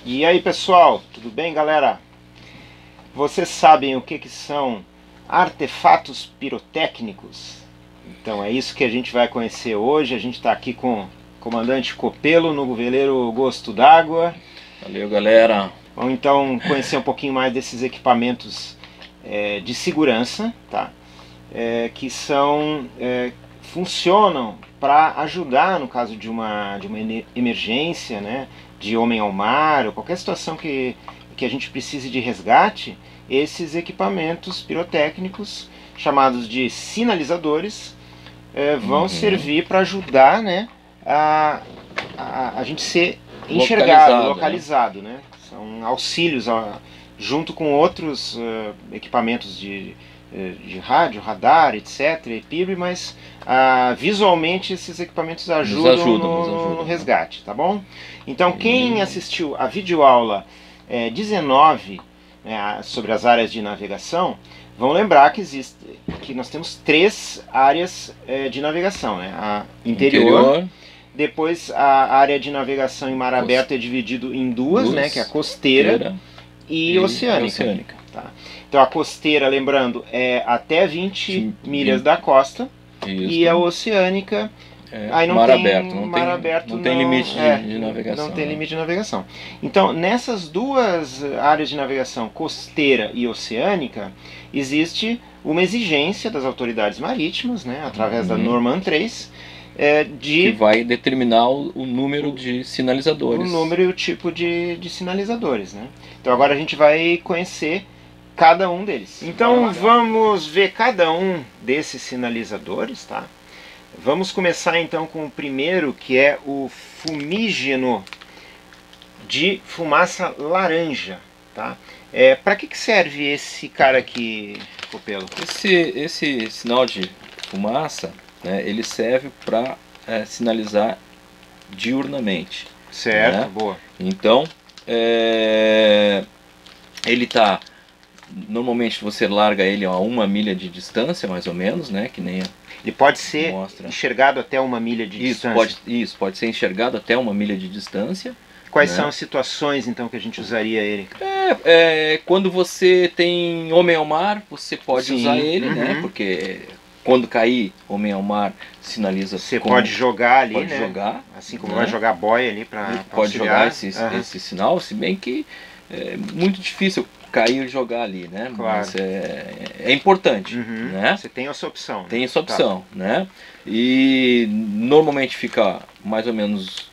E aí pessoal, tudo bem galera? Vocês sabem o que são artefatos pirotécnicos? Então é isso que a gente vai conhecer hoje. A gente está aqui com o comandante Copelo no veleiro Gosto d'Água. Valeu galera! Vamos então conhecer um pouquinho mais desses equipamentos de segurança, tá? Que funcionam para ajudar no caso de uma emergência, né? De homem ao mar, ou qualquer situação que a gente precise de resgate. Esses equipamentos pirotécnicos, chamados de sinalizadores, vão servir para ajudar, né, a gente ser enxergado, localizado, né? São auxílios junto com outros equipamentos de rádio, radar, etc, EPIB, mas visualmente esses equipamentos ajudam no resgate, tá bom? Então quem assistiu a videoaula 19 sobre as áreas de navegação, vão lembrar que nós temos 3 áreas de navegação, né? A interior, depois a área de navegação em mar aberto é dividido em duas, né? Que é a costeira e oceânica. Tá? Então a costeira, lembrando, é até 20 milhas da costa. Isso. E a oceânica aí mar aberto, não tem limite de navegação. Não tem limite de navegação. Então nessas duas áreas de navegação, costeira e oceânica, existe uma exigência das autoridades marítimas, né, através da Norman 3, que vai determinar o número de sinalizadores. O número e o tipo de sinalizadores, né? Então agora a gente vai conhecer cada um deles. Então vamos ver cada um desses sinalizadores, tá? Vamos começar então com o primeiro, que é o fumígeno de fumaça laranja, tá? Para que serve esse cara aqui, Copelo? Esse sinal de fumaça, né, ele serve para sinalizar diurnamente. Certo, né? Boa. Então, ele está... Normalmente você larga ele a 1 milha de distância, mais ou menos, né? Que nem ele pode ser enxergado até 1 milha de distância. Pode ser enxergado até 1 milha de distância. Quais são as situações então que a gente usaria ele? Quando você tem homem ao mar, você pode usar ele, né? Porque quando cair homem ao mar, sinaliza. Você pode jogar ali, pode né? Jogar, assim como vai jogar boia ali para pode jogar esse sinal, se bem que é muito difícil cair e jogar ali, né? Claro. Mas é importante, né? Você tem essa opção. Tem essa opção, né? E normalmente fica mais ou menos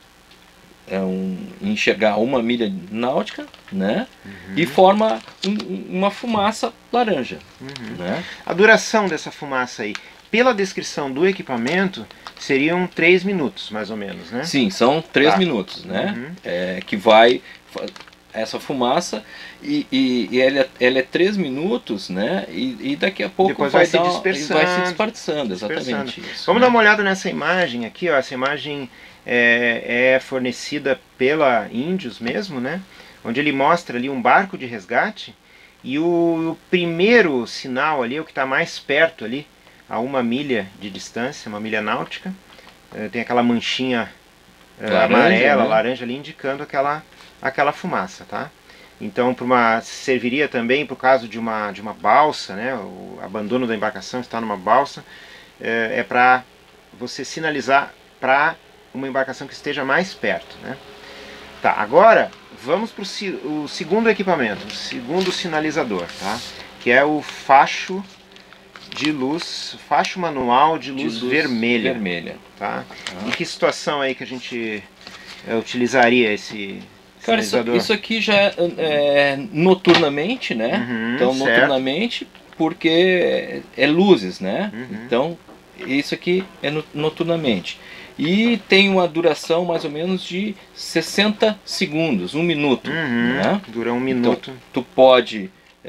enxergar 1 milha náutica, né? E forma uma fumaça laranja, né? A duração dessa fumaça aí, pela descrição do equipamento, seriam 3 minutos, mais ou menos, né? Sim, são 3 minutos, né? Que vai essa fumaça e ela é 3 minutos, né? E daqui a pouco depois vai se dispersando, exatamente isso. Vamos dar uma olhada nessa imagem aqui, ó. Essa imagem é fornecida pela Índios mesmo, né? Onde ele mostra ali um barco de resgate e o primeiro sinal ali, o que está mais perto ali, a 1 milha de distância, 1 milha náutica, tem aquela manchinha amarela, laranja ali, indicando aquela fumaça, tá? Então serviria também para o caso de uma balsa, né? O abandono da embarcação está numa balsa, para você sinalizar para uma embarcação que esteja mais perto, né? Tá, agora vamos para o segundo equipamento, o segundo sinalizador, tá? Que é o facho de luz, facho manual de luz vermelha. Tá? Em que situação aí que a gente utilizaria esse Cara, isso aqui já é noturnamente, né? Então, certo. Noturnamente, porque é luzes, né? Então, isso aqui é noturnamente. E tem uma duração mais ou menos de 60 segundos, 1 minuto. Né? Dura 1 minuto. Então, tu pode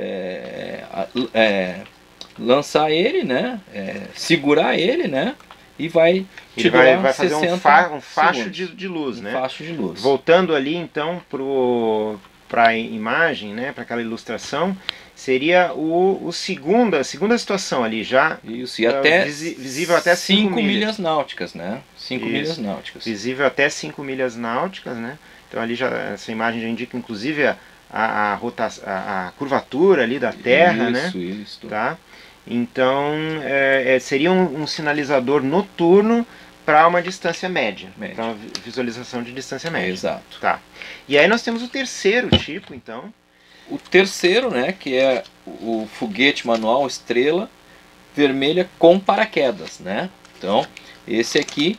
lançar ele, né? Segurar ele, né? E vai te vai fazer um facho de luz, né? Facho de luz. Voltando ali então para a imagem, né? Para aquela ilustração, seria a segunda situação ali já. Isso, e até visível até 5 milhas náuticas, né? 5 milhas náuticas. Visível até 5 milhas náuticas, né? Então ali já, essa imagem já indica inclusive a curvatura ali da Terra, né? Isso. Tá? Então seria um sinalizador noturno para uma distância média. Para uma visualização de distância média. Exato. Tá. E aí nós temos o terceiro tipo, então. O terceiro, né, que é o foguete manual estrela vermelha com paraquedas, né? Então, esse aqui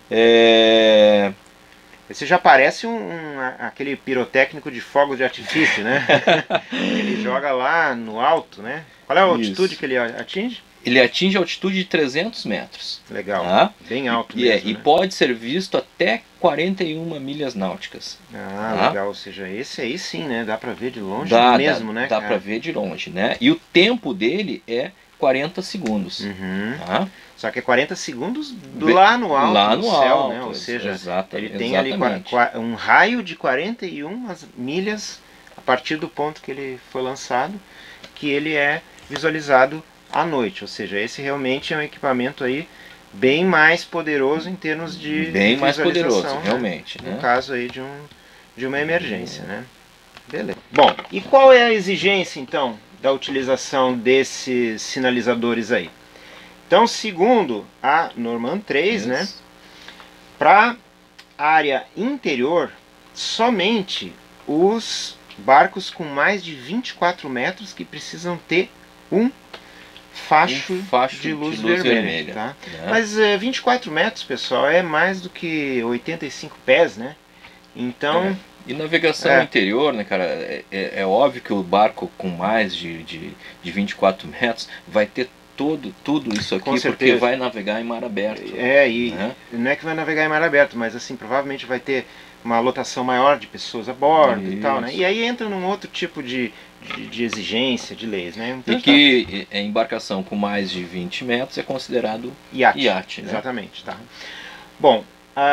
Esse já parece aquele pirotécnico de fogos de artifício, né? Ele joga lá no alto, né? Qual é a altitude que ele atinge? Ele atinge a altitude de 300 metros. Legal, tá? Bem alto mesmo, E né? pode ser visto até 41 milhas náuticas. Ah, legal, ou seja, esse aí sim, né? Dá pra ver de longe mesmo, né? Dá pra ver de longe, né? E o tempo dele é 40 segundos. Tá? Só que é 40 segundos lá no alto, lá no céu, alto, né? Ou seja, ele tem exatamente. ali um raio de 41 milhas a partir do ponto que ele foi lançado, que ele é visualizado à noite. Ou seja, esse realmente é um equipamento aí bem mais poderoso em termos de bem mais poderoso, né? realmente. No caso aí de uma emergência, né? Beleza. Bom, e qual é a exigência então da utilização desses sinalizadores aí? Então, segundo a Norman 3, né, para a área interior, somente os barcos com mais de 24 metros que precisam ter um facho de luz vermelha. Tá? Né? Mas 24 metros, pessoal, é mais do que 85 pés, né? Então... E navegação interior, né, cara, é óbvio que o barco com mais de 24 metros vai ter tudo isso aqui, porque vai navegar em mar aberto. Né? Não é que vai navegar em mar aberto, mas assim, provavelmente vai ter uma lotação maior de pessoas a bordo e tal, né? E aí entra num outro tipo de exigência, de leis, né? Então, e que a embarcação com mais de 20 metros é considerado iate, né? Exatamente, tá. Bom,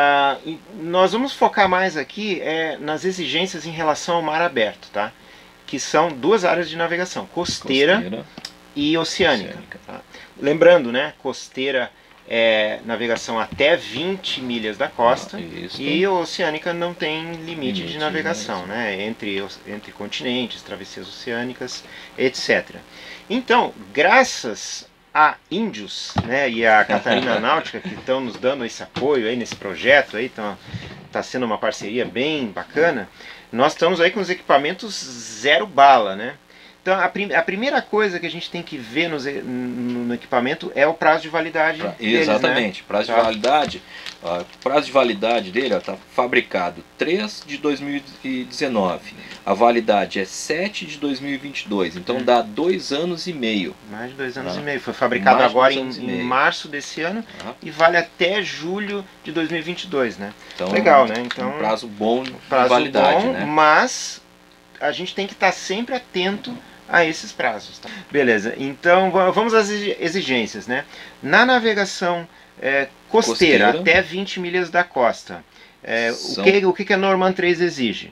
nós vamos focar mais aqui nas exigências em relação ao mar aberto, tá? Que são duas áreas de navegação, costeira e oceânica. Tá? Lembrando, né, costeira é navegação até 20 milhas da costa e oceânica não tem limite de navegação, né, entre continentes, travessias oceânicas, etc. Então, graças a Índios, né, e a Catarina Náutica, que estão nos dando esse apoio aí nesse projeto, aí tá sendo uma parceria bem bacana, nós estamos aí com os equipamentos zero bala, né? Então, a primeira coisa que a gente tem que ver no equipamento é o prazo de validade deles, exatamente, né? prazo de validade. O prazo de validade dele está fabricado 3 de 2019. A validade é 7 de 2022, então dá 2 anos e meio. Mais de 2 anos e meio. Foi fabricado agora em março desse ano e vale até julho de 2022, né? Então, legal, né? Então, um prazo bom de validade, né? Mas a gente tem que estar sempre atento a esses prazos. Tá? Beleza, então vamos às exigências, né? Na navegação costeira, até 20 milhas da costa, o que a Norman 3 exige?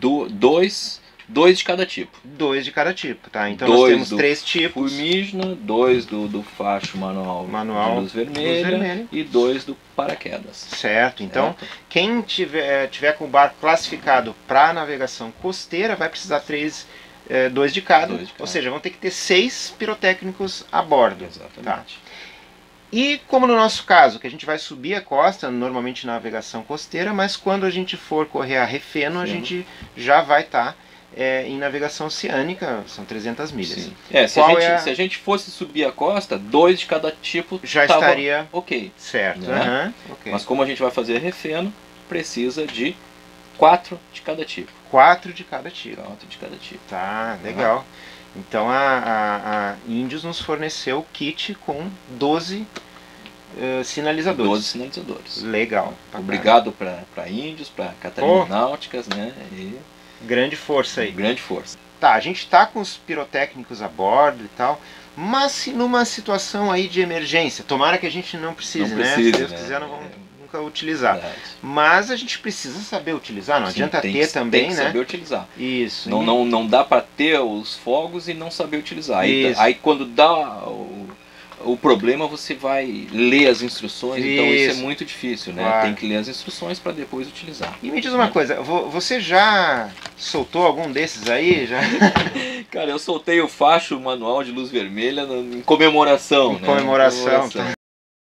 Dois de cada tipo. 2 de cada tipo, tá? Então nós temos 3 tipos. Fumígena, 2 do facho manual de luz vermelha e 2 do paraquedas. Certo, então quem tiver com o barco classificado para navegação costeira vai precisar 2 de cada, ou seja, vão ter que ter 6 pirotécnicos a bordo. Exatamente. Tá? E como no nosso caso, que a gente vai subir a costa, normalmente navegação costeira, mas quando a gente for correr a refeno, a gente já vai estar em navegação oceânica, são 300 milhas. Se a gente fosse subir a costa, 2 de cada tipo já estaria ok. Certo. Né? Mas como a gente vai fazer refeno, precisa de 4 de cada tipo. 4 de cada tipo. 4 de cada tipo. Tá, legal. Então a Índios nos forneceu o kit com 12 sinalizadores. 12 sinalizadores. Legal. Obrigado para Índios, para Catarina Náuticas, né? Grande força aí. Grande força. Tá, a gente tá com os pirotécnicos a bordo e tal, mas se numa situação aí de emergência, tomara que a gente não precise, né? Se Deus quiser, não vamos nunca utilizar. Mas a gente precisa saber utilizar, não adianta ter também, né? Tem que saber utilizar. Isso. Não dá para ter os fogos e não saber utilizar. Aí quando dá o problema você vai ler as instruções, então isso é Isso. muito difícil, né? Claro. Tem que ler as instruções para depois utilizar. E me diz uma coisa, você já soltou algum desses aí? Já? Cara, eu soltei o facho manual de luz vermelha em comemoração, Em né? comemoração, tá.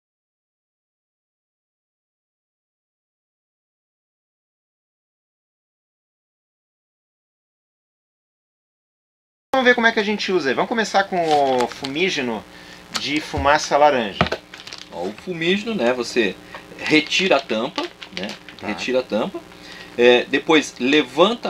Vamos ver como é que a gente usa aí. Vamos começar com o fumígeno de fumaça laranja. Ó, o fumígeno, né? Você retira a tampa, né? Tá. Retira a tampa. Depois levanta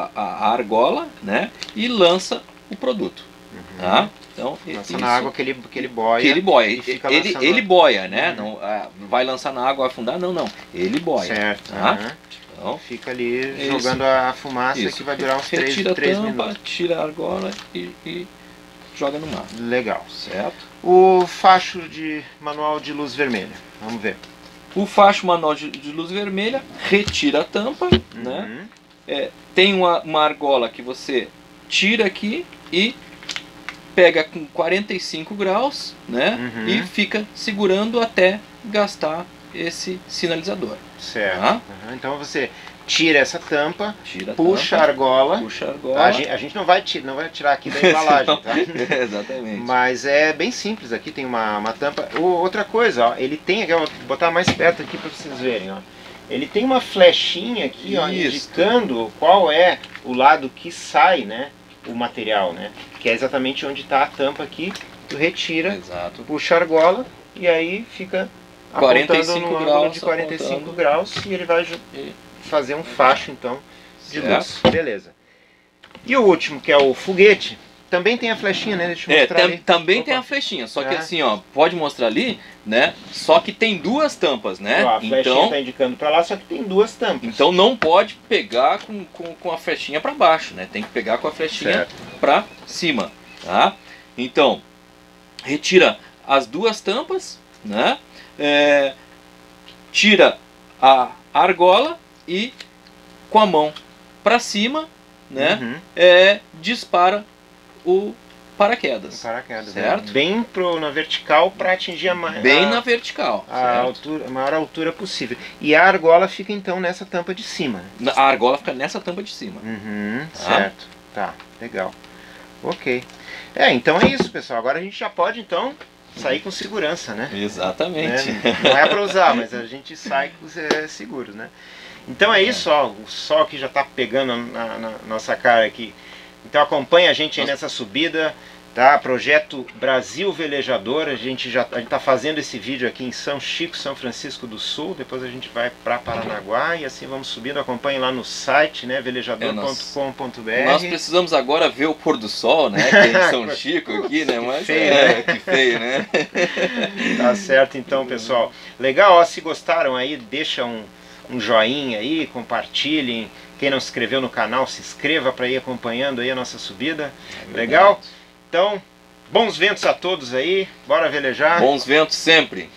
a argola, né? E lança o produto. Tá? Então, Lança isso, na água que ele boia. que ele boia. e fica Ele, lançando- ele boia, né? Uhum. Não vai lançar na água, vai afundar, não, não. Ele boia. Certo. Tá? Aham. Então, Fica ali Isso. jogando a fumaça isso. que vai durar uns 3 Retira a tampa, minutos. tira a argola e joga no mar. Legal. Certo? O facho de manual de luz vermelha. Vamos ver. O facho manual de luz vermelha retira a tampa, né? Uhum. Tem uma argola que você tira aqui e pega com 45 graus, né? Uhum. E fica segurando até gastar esse sinalizador. Certo. Tá? Uhum. Então você tira essa tampa, Tira a puxa a tampa, argola. puxa a Tá? argola. A gente não vai tirar aqui da embalagem, tá? Exatamente. Mas é bem simples, aqui tem uma tampa. Outra coisa, ó, ele tem, eu vou botar mais perto aqui para vocês verem, ó. Ele tem uma flechinha aqui, ó, Isso. indicando qual é o lado que sai, né, o material, né? Que é exatamente onde está a tampa aqui, tu retira, Exato. puxa a argola e aí fica 45 apontando no ângulo graus, de 45 apontando. graus e ele vai E- fazer um facho então de Certo. luz. Beleza. E o último, que é o foguete, também tem a flechinha, né? Deixa eu mostrar ali. Também Opa. tem a flechinha, só que Ah. assim, ó, pode mostrar ali, né? Só que tem duas tampas, né? Ó, a flechinha Então, está indicando para lá, só que tem duas tampas. então não pode pegar com a flechinha para baixo, né? Tem que pegar com a flechinha Certo. para cima, tá? Então, retira as duas tampas, né? Tira a argola e com a mão para cima, né? Uhum. Dispara o paraquedas. Paraquedas, Certo. né? Bem na vertical para atingir Bem na vertical. a certo? altura, a maior altura possível. E a argola fica então nessa tampa de cima. A argola fica nessa tampa de cima. Uhum, Tá. certo. Tá, legal. Ok. Então é isso, pessoal. Agora a gente já pode então sair com segurança, né? Exatamente. Não é para usar, mas a gente sai seguros, né? Então é isso, ó. O sol que já está pegando na nossa cara aqui. Então acompanha a gente aí nessa subida, tá? Projeto Brasil Velejador. A gente está fazendo esse vídeo aqui em São Chico, São Francisco do Sul. Depois a gente vai para Paranaguá e assim vamos subindo. Acompanhe lá no site, né? velejador.com.br. Nós precisamos agora ver o pôr do sol, né? Que é em São Chico aqui, né? Mas feio, né? que feio, né? Tá certo então, pessoal. Legal, ó, se gostaram aí, deixa um joinha aí, compartilhem. Quem não se inscreveu no canal, se inscreva para ir acompanhando aí a nossa subida. Legal? Então, bons ventos a todos aí. Bora velejar. Bons ventos sempre.